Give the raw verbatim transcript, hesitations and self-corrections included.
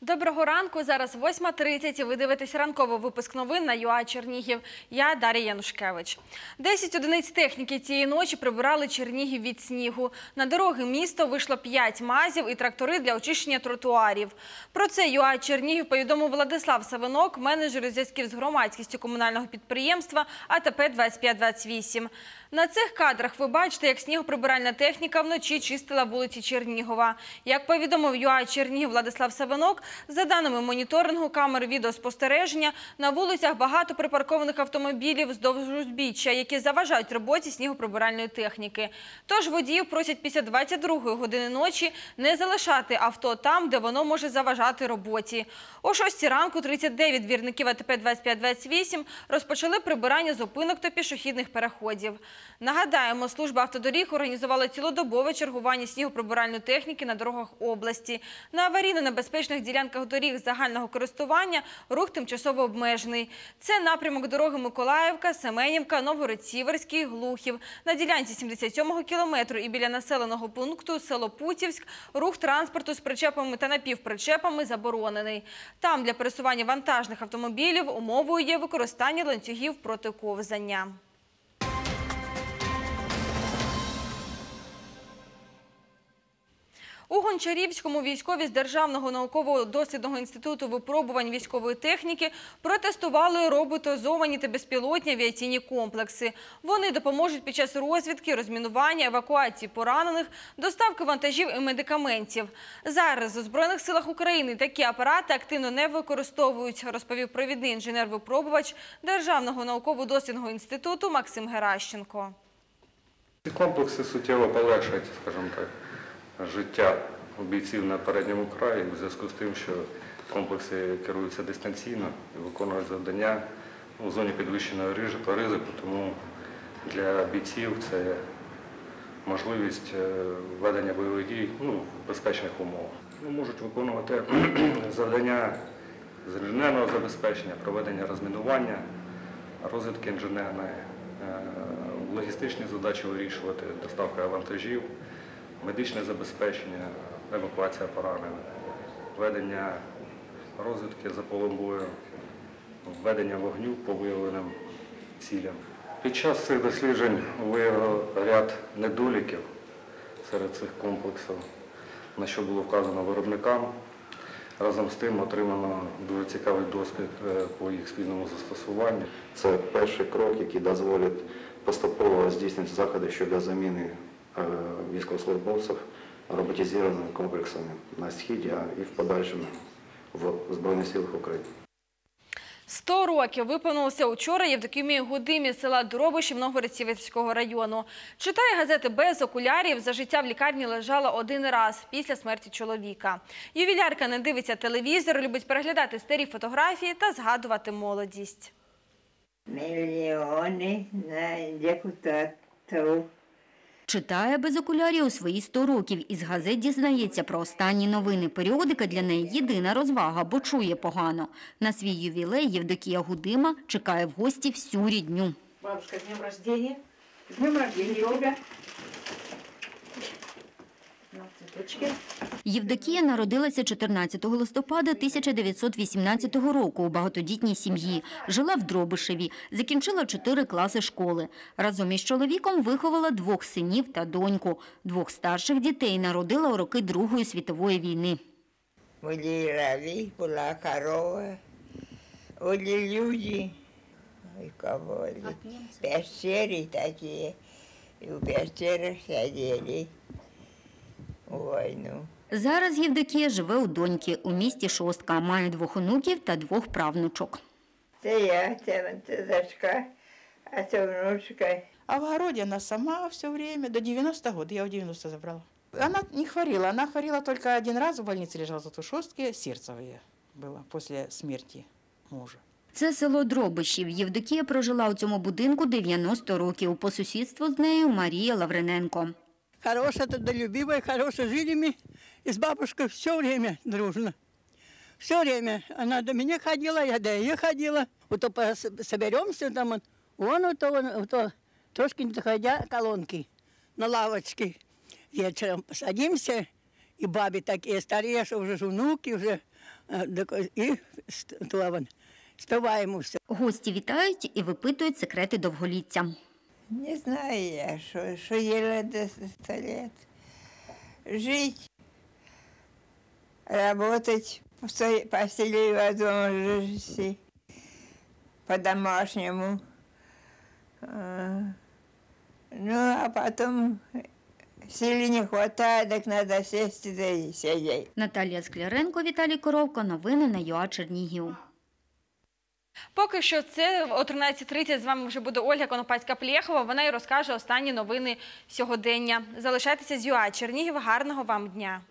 Доброго ранку, зараз восьма тридцять і ви дивитесь ранковий випуск новин на ЮА Чернігів. Я Дар'я Янушкевич. Десять одиниць техніки цієї ночі прибирали Чернігів від снігу. На дороги міста вийшло п'ять мазів і трактори для очищення тротуарів. Про це ЮА Чернігів повідомив Владислав Савинок, менеджер зв'язків з громадськістю комунального підприємства А Т П двадцять п'ять двадцять вісім. На цих кадрах ви бачите, як снігоприбиральна техніка вночі чистила вулиці Чернігова. Як повідомив ЮА Чернігів Владислав Савинок, за даними моніторингу камер відеоспостереження, на вулицях багато припаркованих автомобілів вздовж узбіччя, які заважають роботі снігоприбиральної техніки. Тож водіїв просять після двадцять другої години ночі не залишати авто там, де воно може заважати роботі. О шостій ранку тридцять дев'ять двірників А Т П двадцять п'ять двадцять вісім розпочали прибирання зупинок та пішохідних переходів. Нагадаємо, служба автодоріг організувала цілодобове чергування снігоприбиральної техніки на дорогах області. На аварійно-небезпечних ділянках доріг загального користування рух тимчасово обмежений. Це напрямок дороги Миколаївка, Семенівка, Новгород-Сіверський, Глухів. На ділянці сімдесят сьомого кілометру і біля населеного пункту село Путівськ рух транспорту з причепами та напівпричепами заборонений. Там для пересування вантажних автомобілів умовою є використання ланцюгів проти ковзання. У Гончарівському військові з Державного науково-дослідного інституту випробувань військової техніки протестували роботизовані та безпілотні авіаційні комплекси. Вони допоможуть під час розвідки, розмінування, евакуації поранених, доставки вантажів і медикаментів. Зараз у Збройних силах України такі апарати активно не використовують, розповів провідний інженер-випробувач Державного науково-дослідного інституту Максим Геращенко. Ці комплекси суттєво полегшують, скажімо так, життя бійців на передньому краї у зв'язку з тим, що комплекси керуються дистанційно і виконують завдання у зоні підвищеного ризику, тому для бійців це можливість ведення бойових дій ну, в безпечних умовах. Вони можуть виконувати завдання з інженерного забезпечення, проведення розмінування, розвідки інженерної, логістичні задачі вирішувати, доставка вантажів, медичне забезпечення, евакуація поранених, ведення розвідки за полем бою, введення вогню по виявленим цілям. Під час цих досліджень виявили ряд недоліків серед цих комплексів, на що було вказано виробникам. Разом з тим отримано дуже цікавий досвід по їх спільному застосуванню. Це перший крок, який дозволить поступово здійснити заходи щодо заміни військовослужбовців роботизованими комплексами на Східі і в подальшому в Збройних силах України. Сто років виповнилося учора Євдокимії Гудимі з села Дробишів Новгород-Сіверського району. Читає газети без окулярів, за життя в лікарні лежала один раз після смерті чоловіка. Ювілярка не дивиться телевізор, любить переглядати старі фотографії та згадувати молодість. Мільйони на депутатів. Читає без окулярів у свої сто років. Із газет дізнається про останні новини. Періодика для неї – єдина розвага, бо чує погано. На свій ювілей Євдокія Гудима чекає в гості всю рідню. Бабушка, з днем рождения. З днем рождения тебя. На цветочки. Євдокія народилася чотирнадцятого листопада тисяча дев'ятсот вісімнадцятого року у багатодітній сім'ї. Жила в Дробишеві, закінчила чотири класи школи. Разом із чоловіком виховала двох синів та доньку. Двох старших дітей народила у роки Другої світової війни. Були рави, була корова, були люди. Ой, кого пещери такі, і у пещерах сиділи у війну. Зараз Євдокія живе у доньки у місті Шостка, має двох онуків та двох правнучок. Це я, це дочка, а це внучка. А в огороде она сама все время, до девяноста года, я в девяносто забрала. Она не хворела, она хворела только один раз, в больнице лежала за Тушевске, сердцевое было после смерти мужа. Це село Дробишів. Євдокія прожила у цьому будинку дев'яносто років. По сусідству з нею Марія Лавриненко. Хорошая, трудолюбивая, хорошая, жили мы и с бабушкой все время дружно. Все время. Она до меня ходила, я до ее ходила. Вот то соберемся там, вон у то, у то, трошки не доходя колонки на лавочке. Вечером посадимся И бабы такие старые, что уже ж внуки, уже и то, спеваємо все. Гості вітають і випитують секрети довголіття. Не знаю я, что, что ела до ста лет. Жить, работать по своей- по селе возможности, по-домашнему. А, Ну, а потом силы не хватает, так надо сесть да и сидеть. Наталія Скляренко, Віталій Коровко. Новини на ЮА Чернігів. Поки що це о тринадцятій тридцять з вами вже буде Ольга Конопацька-Плєхова. Вона і розкаже останні новини сьогодення. Залишайтеся з ЮА Чернігів. Гарного вам дня!